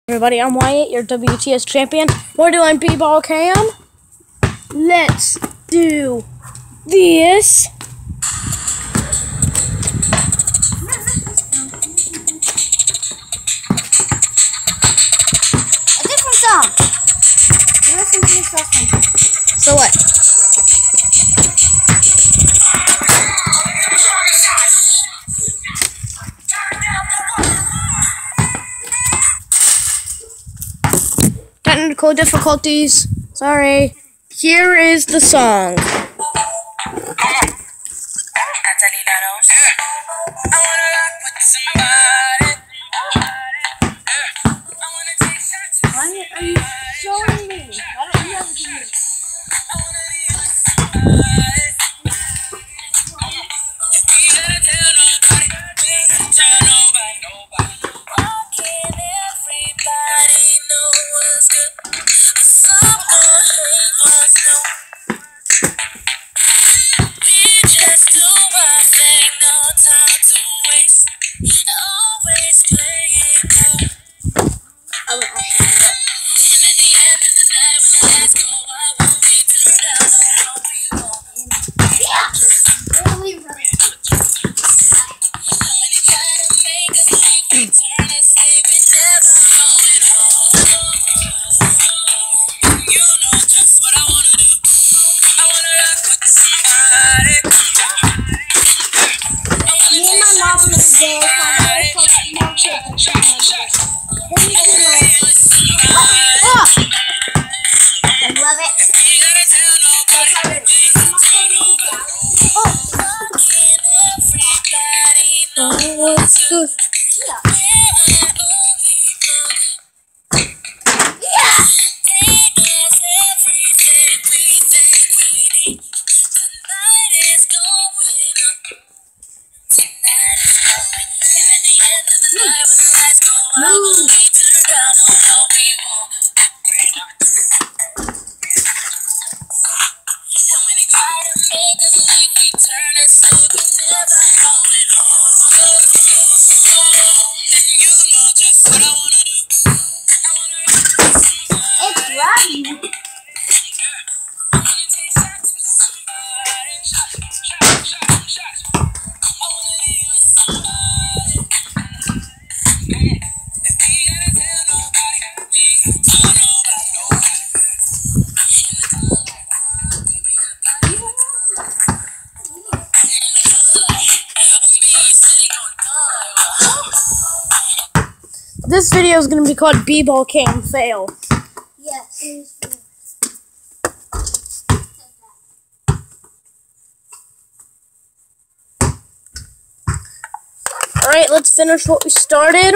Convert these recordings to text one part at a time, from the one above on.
Everybody, I'm Wyatt, your WTS champion. We're doing B-Ball Cam. Let's do this. A different song. Listen to this last one. So what? Technical difficulties. Sorry. Here is the song. Why are you showing me? Why don't you have to do this? This video is going to be called B-Ball Cam Fail. Yes. Alright, let's finish what we started.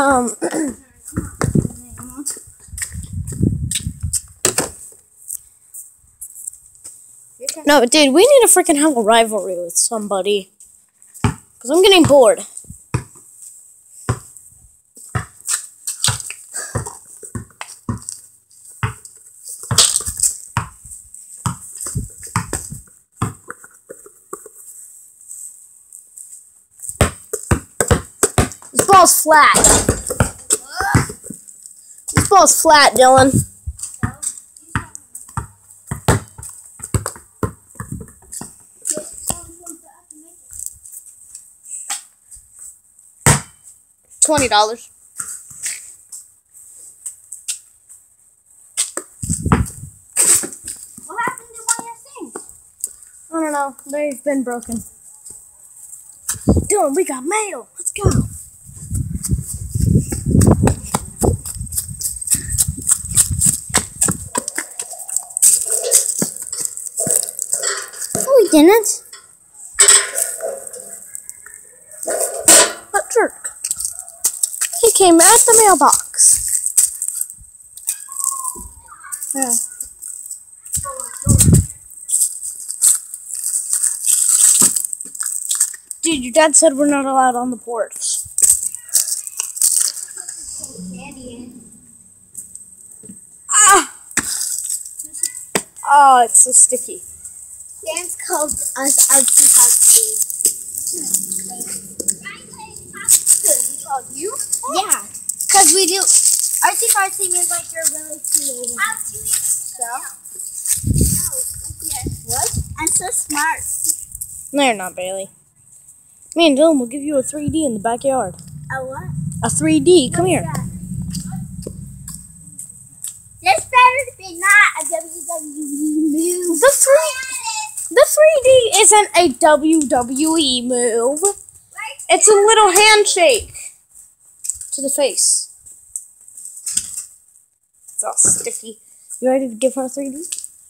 No, dude, we need to freaking have a rivalry with somebody. Because I'm getting bored. This ball's flat. This ball's flat, Dylan. $20. What happened to one of your things? I don't know. They've been broken. Dylan, we got mail. Let's go. No, we didn't. What jerk? He came at the mailbox. Yeah. Dude, your dad said we're not allowed on the porch. Ah! Oh, it's so sticky. Dan's called us artsy. You? Yeah, because we do Artsy-fartsy means like you're really creative. So? What? I'm so smart. No, you're not, Bailey. Me and Dylan will give you a 3D in the backyard. A what? A 3D. Come here. This better be not a WWE move. The 3D isn't a WWE move. It's a little handshake to the face. It's all sticky. You ready to give her a 3D?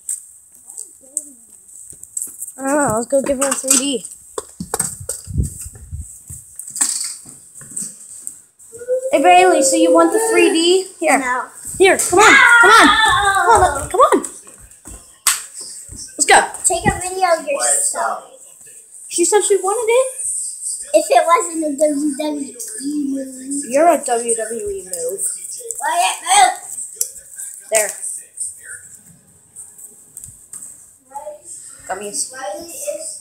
I don't know. Let's go give her a 3D. Hey, Bailey, so you want the 3D? Here. No. Here, come on. Come on. Come on. Let's go. Take a video of yourself. She said she wanted it. If it wasn't a WWE move. You're a WWE move. Move. There. Gummies. Riley is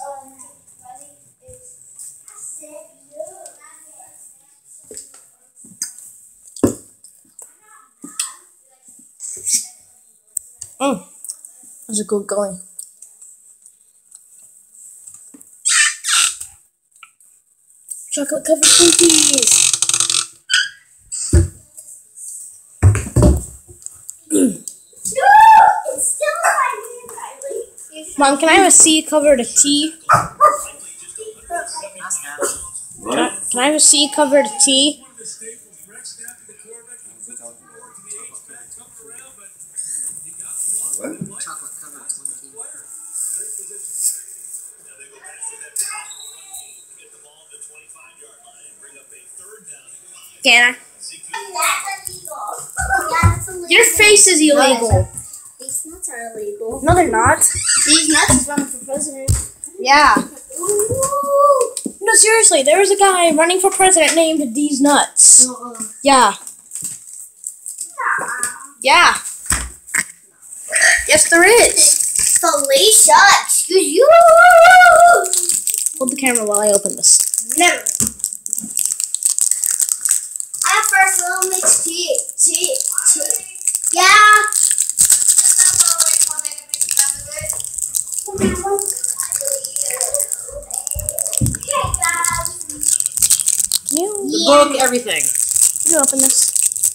That's a good going. Chocolate covered cookies. It's still my hand, Riley. Mom, can I have a C covered a T? Can I have a C covered a T? Can I? That's illegal. Yeah, that's illegal. Your face is illegal. These nuts are illegal. No, they're not. These nuts is running for president. Yeah. Ooh. No, seriously, there was a guy running for president named These Nuts. Yeah. Yeah. Yes, there is. Felicia, excuse you. Hold the camera while I open this. Never. I first little mix tea. Yeah. You Book everything. Can you open this?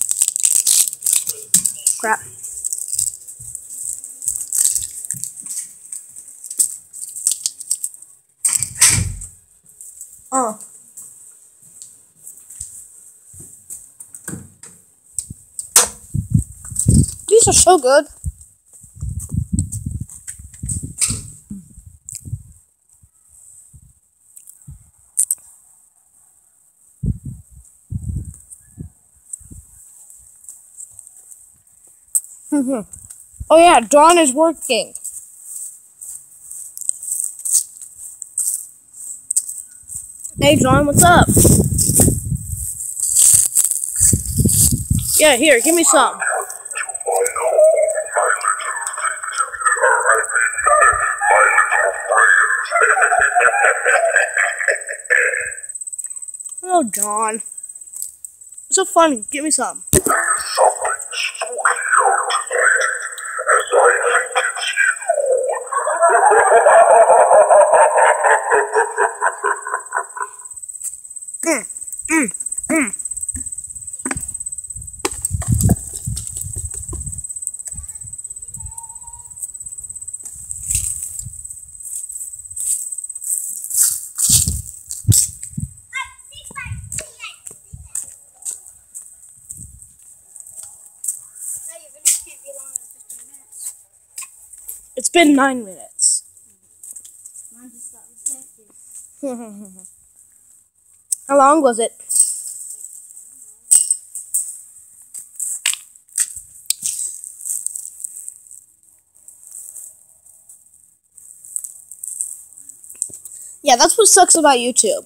Crap. Oh. These are so good. Oh yeah, Dawn is working. Hey Dawn, what's up? Yeah, here, give me some. Oh, Dawn. It's so funny. Give me some. It's been 9 minutes. Mine just got rejected. How long was it? Yeah, that's what sucks about YouTube. You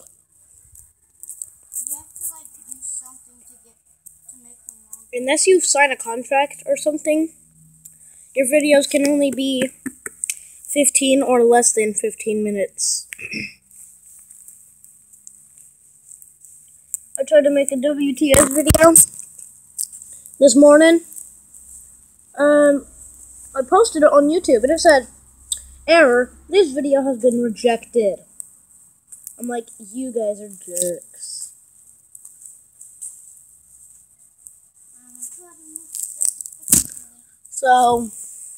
have to like do something to make them long. Unless you sign a contract or something, your videos can only be 15 or less than 15 minutes. I tried to make a WTS video, this morning. I posted it on YouTube and it said, "Error, this video has been rejected." I'm like, you guys are jerks. So,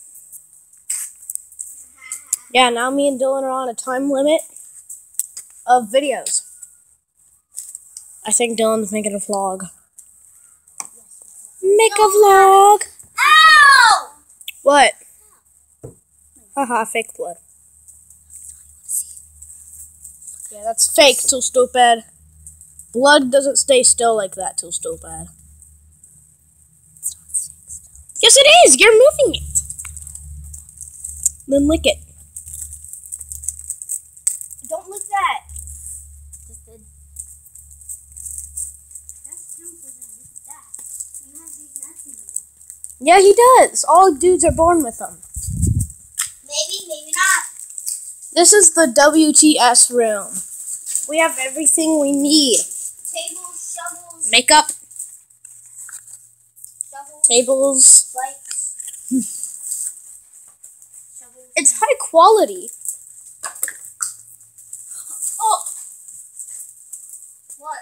yeah, now me and Dylan are on a time limit of videos. I think Dylan's making a vlog. Make a vlog. Ow! What? Haha, fake blood. Yeah, that's fake, too stupid. Blood doesn't stay still like that, too stupid. Yes, it is! You're moving it! Then lick it. Don't lick that. Just did. That's chemicals and look at that. You have these nuts in there. Yeah, he does. All dudes are born with them. Maybe, maybe not. This is the WTS room. We have everything we need. Tables, shovels, Makeup, shovels, tables. spikes. Shovels. It's high quality. Oh! What?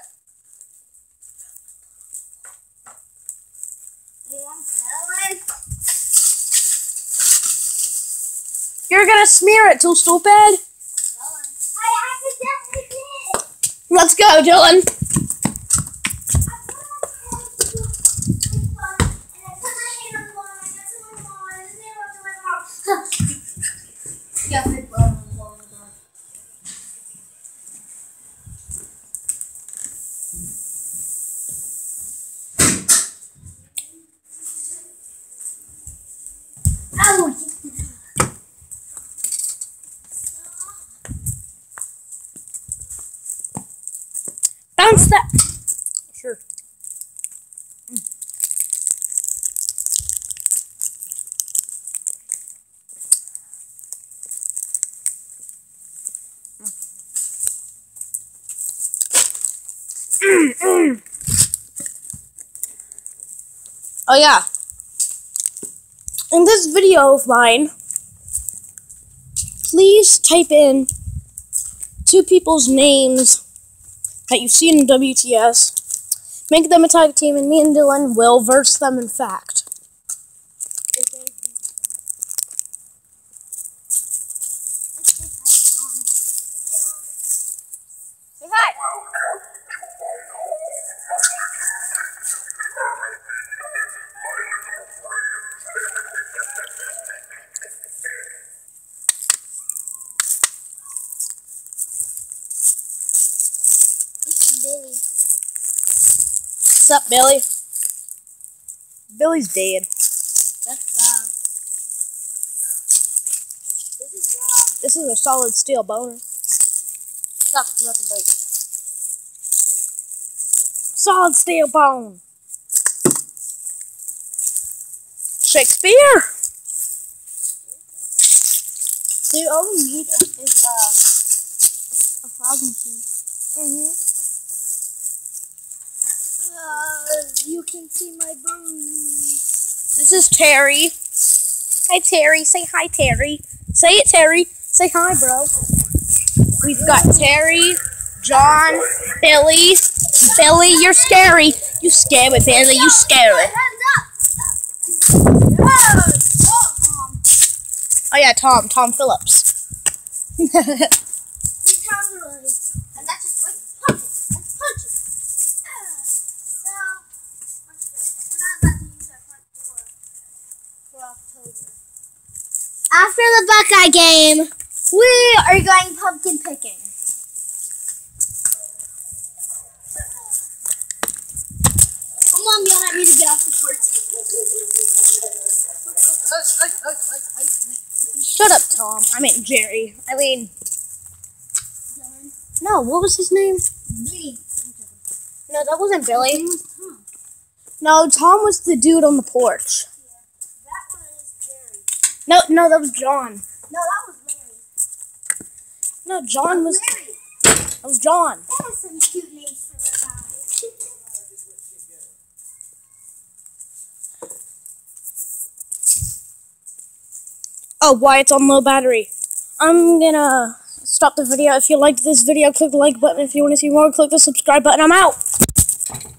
You want Helen? You're gonna smear it, too stupid. I accidentally did. Let's go, Dylan. Bounce that. Sure. Oh yeah. In this video of mine, please type in 2 people's names that you've seen in WTS. Make them a tag team, and me and Dylan will verse them in fact. Say hi. This is Billy. What's up, Billy? Billy's dead. That's Rob. This is Rob. This is a solid steel boner. Stop, it's about to break. Solid steel bone. Shakespeare. Dude, all we need is a frog machine. You can see my bones. This is Terry. Hi, Terry. Say hi, Terry. Say it, Terry. Say hi, bro. We've got Terry, John, Billy. Billy, you're scary. You scare me, Billy. You scary. Oh yeah, Tom Phillips. After the Buckeye game, we are going pumpkin picking. Mom yelled at me to get off the porch. Shut up, Tom. I mean Jerry. No, what was his name? Billy. No, that wasn't Billy. His name was Tom. No, Tom was the dude on the porch. That was Jerry. No, that was John. No, that was Larry. No, John was. Larry. That was John. That was some cute names for their guys. Oh, why it's on low battery. I'm gonna stop the video. If you liked this video, click the like button. If you want to see more, click the subscribe button. I'm out.